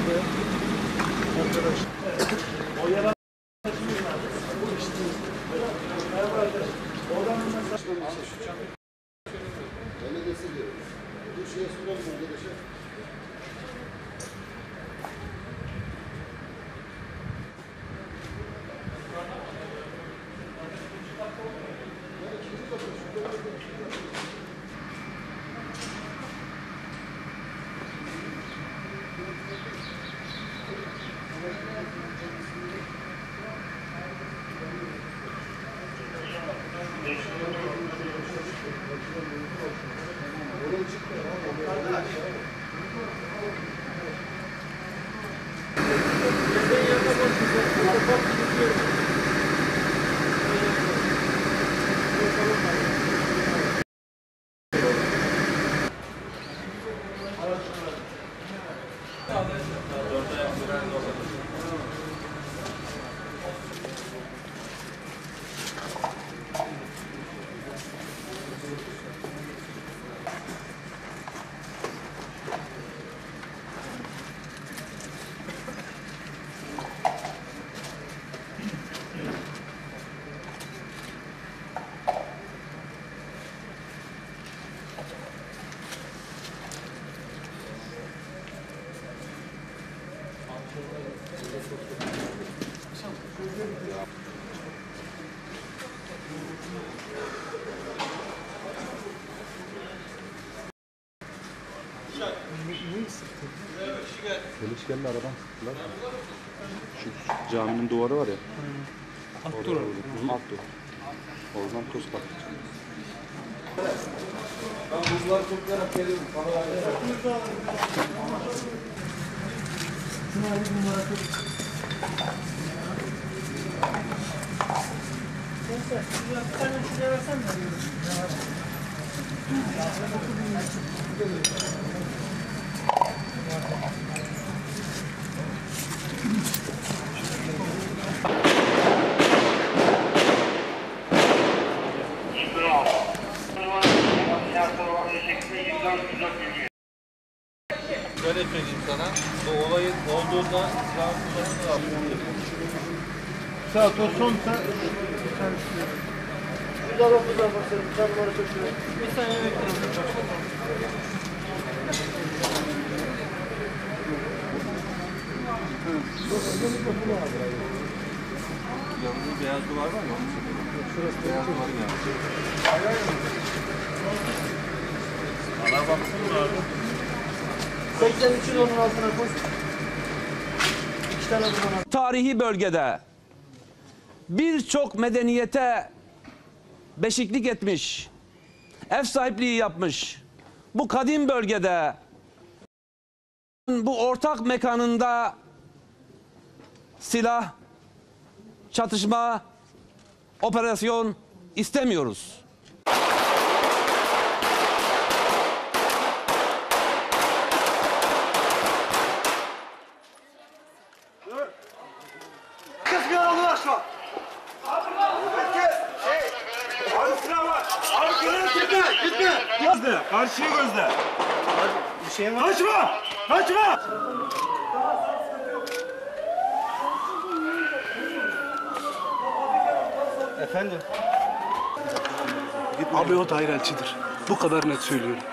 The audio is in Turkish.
Arkadaş. O yer arkadaşımız nerede? Merhaba arkadaş. Oradan mı mesaj? Öyle desin diyorum. Bu şeye soralım arkadaşa. Gelişkenli aradan sıktılar. Şu caminin duvarı var ya. Alt duvar. Alt duvar. Oradan toz kattı. Ben buzlar çok yarak geliyorum. Neyse, bir tane şuraya versene mi? Şöyle söyleyeyim sana, bu olayın olduğunda silahın kullanımını aldım. Sağ ol, son bir tane şuraya. Güzel bakacağım başlarım, bir tane numara çekiyor. Bir saniye bekleyin. Yanında beyaz duvar var mı? Şurası beyaz duvarın yanında. Bana baksana abi. 83'ün onun altına koy. 2 tane bundan. Tarihi bölgede birçok medeniyete beşiklik etmiş, ev sahipliği yapmış, bu kadim bölgede, bu ortak mekanında silah, çatışma, operasyon istemiyoruz. Kız bir aralı var şu an. Abi silah var. Abi gitme. Gözle. Karşıyı gözle. Bir şey var. Kaçma. Kaçma. Efendim? Abi o dairelçidir. Bu kadar net söylüyorum.